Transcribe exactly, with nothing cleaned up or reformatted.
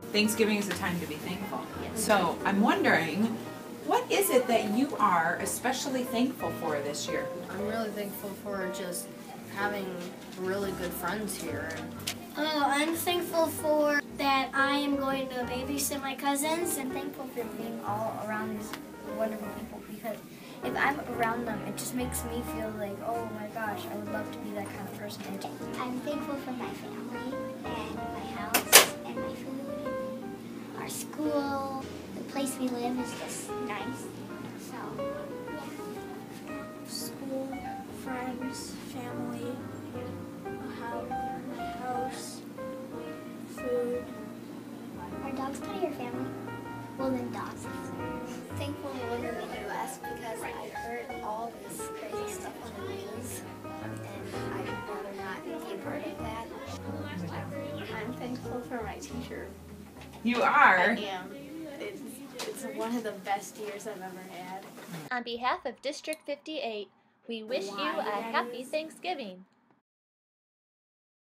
Thanksgiving is a time to be thankful. Yes. So I'm wondering, what is it that you are especially thankful for this year? I'm really thankful for just having really good friends here. Oh, I'm thankful for that I am going to babysit my cousins. I'm thankful for being all around these wonderful people because if I'm around them, it just makes me feel like, oh my gosh, I would love to be that kind of person. I'm thankful for my family and my house and my food, our school. The place we live is just nice. So, yeah. School, friends, family, a house, my house, food. Are dogs part of your family? Well, then dogs. Thankful to live in the U S because I heard all this crazy stuff on the news, and I'd rather not be a part of that. I'm thankful for my teacher. You are? I am. It's, it's one of the best years I've ever had. On behalf of District fifty-eight, we wish you a happy Thanksgiving.